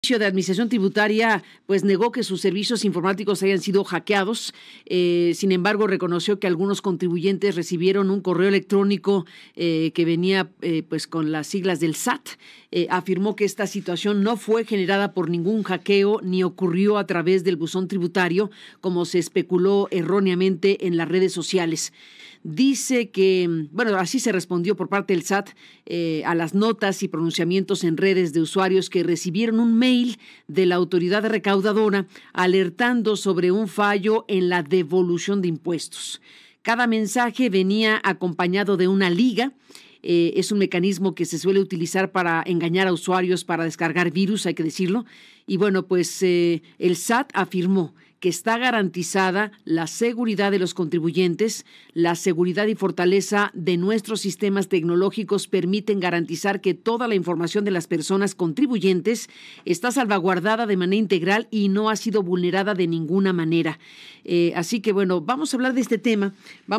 Servicio de Administración Tributaria pues negó que sus servicios informáticos hayan sido hackeados. Sin embargo, reconoció que algunos contribuyentes recibieron un correo electrónico que venía pues con las siglas del SAT. Afirmó que esta situación no fue generada por ningún hackeo ni ocurrió a través del buzón tributario, como se especuló erróneamente en las redes sociales. Dice que, bueno, así se respondió por parte del SAT a las notas y pronunciamientos en redes de usuarios que recibieron un mail de la autoridad recaudadora alertando sobre un fallo en la devolución de impuestos. Cada mensaje venía acompañado de una liga. Es un mecanismo que se suele utilizar para engañar a usuarios, para descargar virus, hay que decirlo. Y bueno, pues el SAT afirmó que está garantizada la seguridad de los contribuyentes, la seguridad y fortaleza de nuestros sistemas tecnológicos permiten garantizar que toda la información de las personas contribuyentes está salvaguardada de manera integral y no ha sido vulnerada de ninguna manera. Así que bueno, vamos a hablar de este tema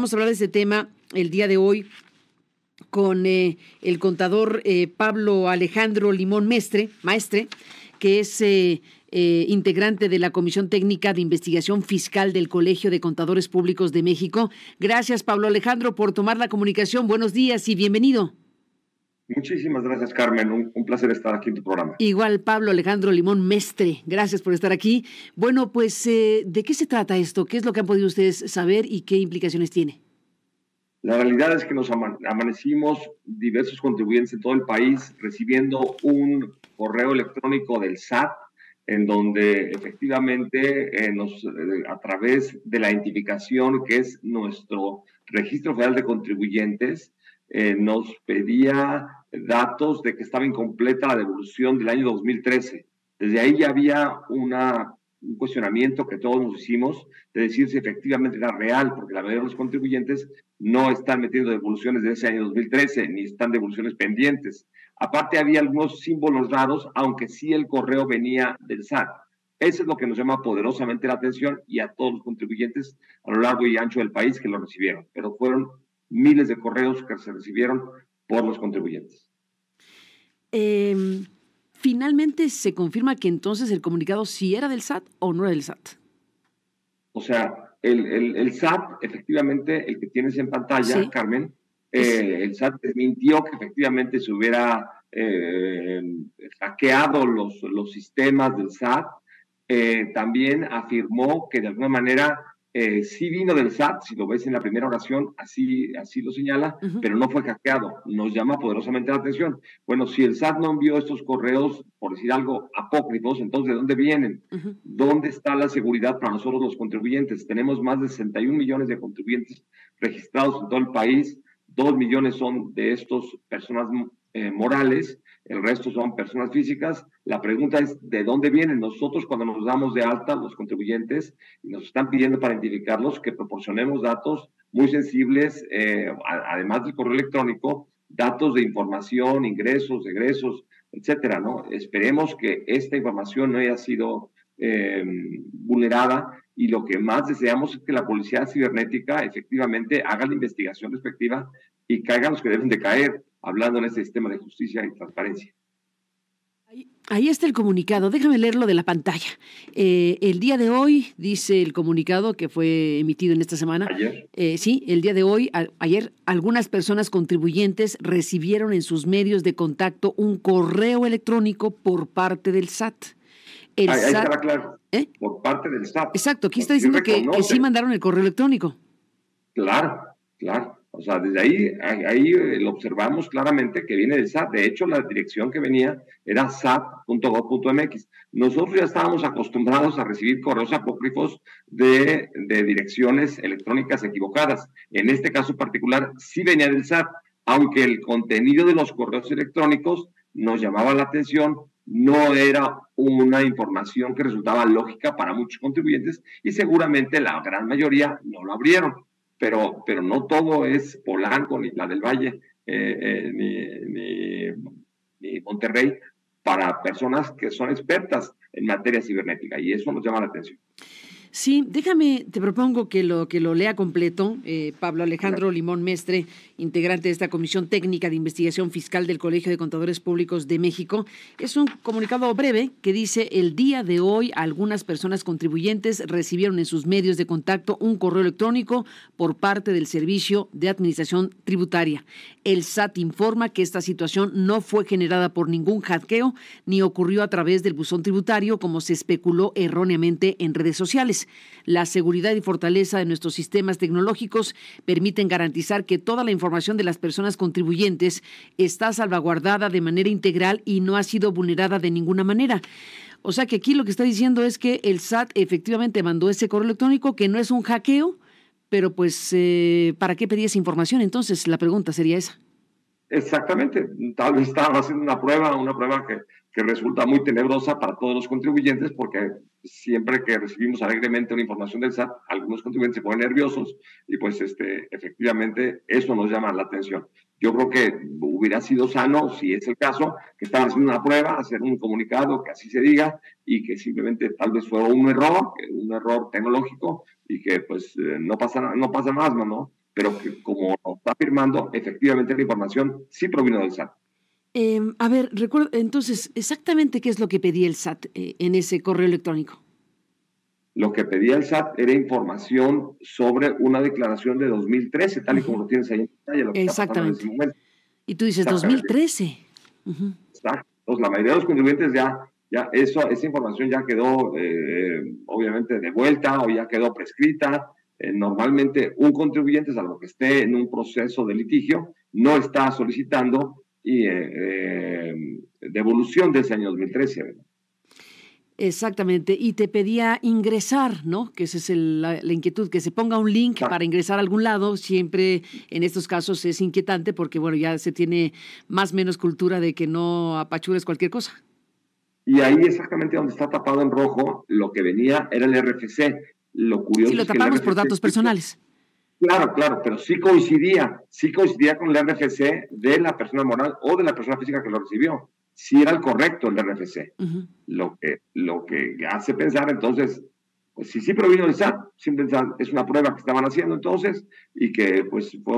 el día de hoy con el contador Pablo Alejandro Limón Maestre, que es integrante de la Comisión Técnica de Investigación Fiscal del Colegio de Contadores Públicos de México. Gracias, Pablo Alejandro, por tomar la comunicación. Buenos días y bienvenido. Muchísimas gracias, Carmen. Un placer estar aquí en tu programa. Igual, Pablo Alejandro Limón Mestre, gracias por estar aquí. Bueno, pues, ¿de qué se trata esto? ¿Qué es lo que han podido ustedes saber y qué implicaciones tiene? La realidad es que nos amanecimos diversos contribuyentes en todo el país recibiendo un correo electrónico del SAT en donde efectivamente a través de la identificación que es nuestro Registro Federal de Contribuyentes, nos pedía datos de que estaba incompleta la devolución del año 2013. Desde ahí ya había un cuestionamiento que todos nos hicimos de decir si efectivamente era real, porque la mayoría de los contribuyentes no están metiendo devoluciones de ese año 2013, ni están devoluciones pendientes. Aparte había algunos símbolos raros, aunque sí el correo venía del SAT. Eso es lo que nos llama poderosamente la atención y a todos los contribuyentes a lo largo y ancho del país que lo recibieron. Pero fueron miles de correos que se recibieron por los contribuyentes. Finalmente se confirma que entonces el comunicado sí era del SAT o no era del SAT. O sea, el SAT, efectivamente, el que tienes en pantalla, sí. Carmen, el SAT desmintió que efectivamente se hubiera hackeado los sistemas del SAT. También afirmó que de alguna manera sí vino del SAT, si lo ves en la primera oración, así lo señala, pero no fue hackeado. Nos llama poderosamente la atención. Bueno, si el SAT no envió estos correos, por decir algo, apócrifos, entonces ¿de dónde vienen? ¿Dónde está la seguridad para nosotros los contribuyentes? Tenemos más de 61 millones de contribuyentes registrados en todo el país. 2 millones son de estos personas morales, el resto son personas físicas. La pregunta es, ¿de dónde vienen? Nosotros cuando nos damos de alta, los contribuyentes, y nos están pidiendo para identificarlos que proporcionemos datos muy sensibles, además del correo electrónico, datos de información, ingresos, egresos, etcétera, ¿no? Esperemos que esta información no haya sido vulnerada y lo que más deseamos es que la policía cibernética efectivamente haga la investigación respectiva y caigan los que deben de caer, hablando en este sistema de justicia y transparencia. Ahí está el comunicado, déjame leerlo de la pantalla. El día de hoy, dice el comunicado que fue emitido en esta semana. ¿Ayer? Sí, el día de hoy, ayer, algunas personas contribuyentes recibieron en sus medios de contacto un correo electrónico por parte del SAT. Ahí estaba claro, por parte del SAT. Exacto, aquí está diciendo que sí mandaron el correo electrónico. Claro. O sea, desde ahí lo observamos claramente que viene del SAT. De hecho, la dirección que venía era sat.gov.mx. Nosotros ya estábamos acostumbrados a recibir correos apócrifos de direcciones electrónicas equivocadas. En este caso particular, sí venía del SAT, aunque el contenido de los correos electrónicos nos llamaba la atención, no era una información que resultaba lógica para muchos contribuyentes y seguramente la gran mayoría no lo abrieron. Pero no todo es Polanco, ni la del Valle, ni Monterrey, para personas que son expertas en materia cibernética, y eso nos llama la atención. Sí, déjame, te propongo que lo lea completo. Pablo Alejandro Limón Mestre, integrante de esta Comisión Técnica de Investigación Fiscal del Colegio de Contadores Públicos de México. Es un comunicado breve que dice: el día de hoy algunas personas contribuyentes recibieron en sus medios de contacto un correo electrónico por parte del Servicio de Administración Tributaria. El SAT informa que esta situación no fue generada por ningún hackeo ni ocurrió a través del buzón tributario, como se especuló erróneamente en redes sociales. La seguridad y fortaleza de nuestros sistemas tecnológicos permiten garantizar que toda la información de las personas contribuyentes está salvaguardada de manera integral y no ha sido vulnerada de ninguna manera. O sea que aquí lo que está diciendo es que el SAT efectivamente mandó ese correo electrónico, que no es un hackeo, pero pues ¿para qué pedía esa información? Entonces la pregunta sería esa. Exactamente, tal vez estaban haciendo una prueba que resulta muy tenebrosa para todos los contribuyentes, porque siempre que recibimos alegremente una información del SAT, algunos contribuyentes se ponen nerviosos y pues efectivamente eso nos llama la atención. Yo creo que hubiera sido sano, si es el caso, que estaban haciendo una prueba, hacer un comunicado, que así se diga, y que simplemente tal vez fue un error tecnológico, y que pues no pasa más, ¿no? Pero que, como está afirmando, efectivamente la información sí provino del SAT. A ver, recuerdo, entonces, exactamente qué es lo que pedía el SAT en ese correo electrónico. Lo que pedía el SAT era información sobre una declaración de 2013, tal y como lo tienes ahí en pantalla, lo que está pasando en ese momento. Y tú dices 2013. Exacto. Entonces, la mayoría de los contribuyentes esa información ya quedó obviamente devuelta o ya quedó prescrita. Normalmente un contribuyente, salvo que esté en un proceso de litigio, no está solicitando devolución de ese año 2013, ¿verdad? Exactamente, y te pedía ingresar, ¿no? Que esa es la inquietud, que se ponga un link para ingresar a algún lado. Siempre en estos casos es inquietante porque, bueno, ya se tiene más o menos cultura de que no apachures cualquier cosa. Y ahí exactamente donde está tapado en rojo, lo que venía era el RFC. Lo curioso sí, lo tapamos por datos personales. Claro, pero sí coincidía con el RFC de la persona moral o de la persona física que lo recibió. Sí era el correcto el RFC. Lo que hace pensar entonces, pues sí provino del SAT, es una prueba que estaban haciendo entonces, y que pues fue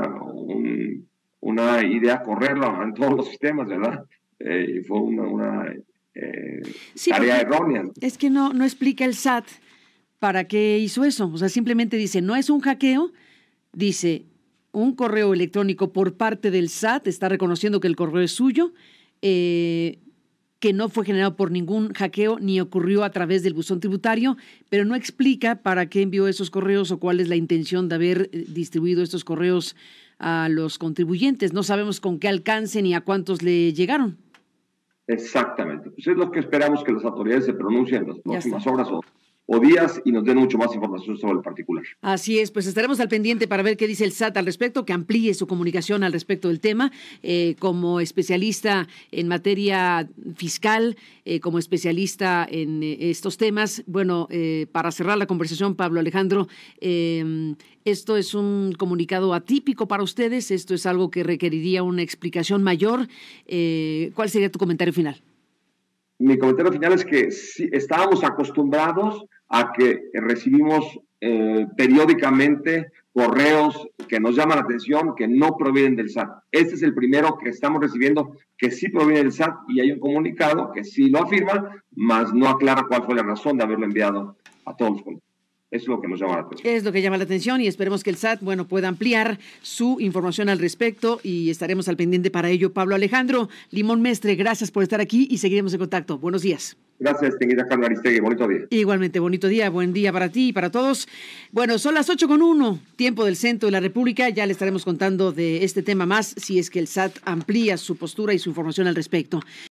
una idea correrlo en todos los sistemas, ¿verdad? Y fue una tarea errónea. Es que no explica el SAT para qué hizo eso. O sea, simplemente dice, no es un hackeo, dice, un correo electrónico por parte del SAT, está reconociendo que el correo es suyo, que no fue generado por ningún hackeo ni ocurrió a través del buzón tributario, pero no explica para qué envió esos correos o cuál es la intención de haber distribuido estos correos a los contribuyentes. No sabemos con qué alcance ni a cuántos le llegaron. Exactamente. Pues es lo que esperamos, que las autoridades se pronuncien en las próximas horas o días y nos den mucho más información sobre el particular. Así es, pues estaremos al pendiente para ver qué dice el SAT al respecto, que amplíe su comunicación al respecto del tema. Como especialista en materia fiscal, como especialista en estos temas, bueno, para cerrar la conversación, Pablo Alejandro, esto es un comunicado atípico para ustedes, esto es algo que requeriría una explicación mayor. ¿Cuál sería tu comentario final? Mi comentario final es que sí, estábamos acostumbrados a que recibimos periódicamente correos que nos llaman la atención, que no provienen del SAT. Este es el primero que estamos recibiendo que sí proviene del SAT, y hay un comunicado que sí lo afirma, mas no aclara cuál fue la razón de haberlo enviado a todos los contribuyentes. Eso es lo que nos llama la atención. Es lo que llama la atención, y esperemos que el SAT, bueno, pueda ampliar su información al respecto, y estaremos al pendiente para ello. Pablo Alejandro Limón Mestre, gracias por estar aquí y seguiremos en contacto. Buenos días. Gracias, distinguida Carmen Aristegui. Bonito día. Igualmente, bonito día. Buen día para ti y para todos. Bueno, son las 8:01, tiempo del centro de la República. Ya le estaremos contando de este tema más, si es que el SAT amplía su postura y su información al respecto.